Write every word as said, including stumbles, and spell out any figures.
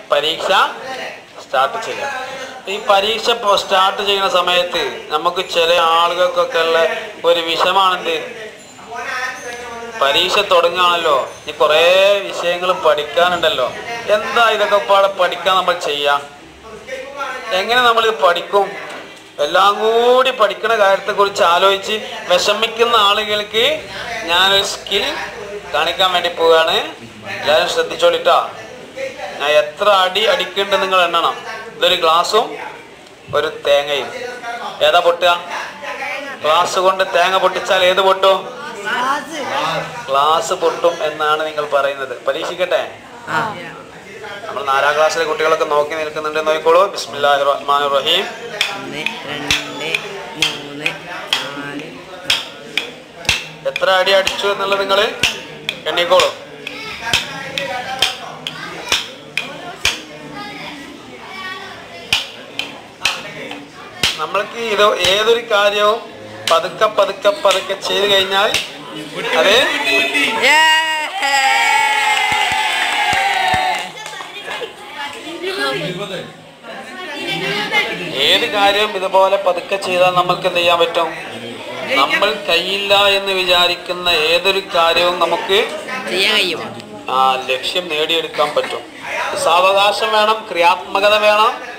പരീക്ഷ സ്റ്റാർട്ട് ചെയ്യാം. ഈ പരീക്ഷ സ്റ്റാർട്ട് ചെയ്യുന്ന സമയത്ത് നമുക്ക് ചില ആളുകൾക്കൊക്കെ ഉള്ള ഒരു വിഷമാണെന്ത്, പരീക്ഷ തുടങ്ങുകയാണല്ലോ, ഈ കുറേ വിഷയങ്ങൾ പഠിക്കാനുണ്ടല്ലോ, എന്താ ഇതൊക്കെ പാടെ പഠിക്കാൻ നമ്മൾ ചെയ്യാം, എങ്ങനെ നമ്മളിത് പഠിക്കും, എല്ലാം കൂടി പഠിക്കുന്ന കാര്യത്തെക്കുറിച്ച് ആലോചിച്ച് വിഷമിക്കുന്ന ആളുകൾക്ക് ഞാനൊരു സ്കിൽ കാണിക്കാൻ വേണ്ടി പോവുകയാണ്. എല്ലാവരും ശ്രദ്ധിച്ചോളിട്ടാ. ഞാൻ എത്ര അടി അടിക്കുന്നുണ്ട് നിങ്ങൾ എണ്ണണം. ഇതൊരു ഗ്ലാസും ഒരു തേങ്ങയും. ഏതാ പൊട്ടുക? ഗ്ലാസ് കൊണ്ട് തേങ്ങ പൊട്ടിച്ചാൽ ഏത് പൊട്ടും? ഗ്ലാസ് പൊട്ടും എന്നാണ് നിങ്ങൾ പറയുന്നത്. പരീക്ഷിക്കട്ടെ. നമ്മൾ നാലാം ക്ലാസ്സിലെ കുട്ടികളൊക്കെ നോക്കി നിൽക്കുന്നുണ്ട്, നോക്കിക്കോളൂ. ബിസ്മില്ലാഹിർ റഹ്മാനിർ റഹീം. എത്ര അടി അടിച്ചു എന്നുള്ളത് നിങ്ങൾ എണ്ണിക്കോളൂ. നമ്മൾക്ക് ഇത് ഏതൊരു കാര്യവും പതുക്കെ പതുക്കെ പതുക്കെ ചെയ്ത് കഴിഞ്ഞാൽ അത് ഏത് കാര്യവും ഇതുപോലെ പതുക്കെ ചെയ്താൽ നമുക്ക് എന്ത് ചെയ്യാൻ പറ്റും? നമ്മൾ കയ്യില്ല എന്ന് വിചാരിക്കുന്ന ഏതൊരു കാര്യവും നമുക്ക് ആ ലക്ഷ്യം നേടിയെടുക്കാൻ പറ്റും. സാവകാശം വേണം, ക്രിയാത്മകത വേണം.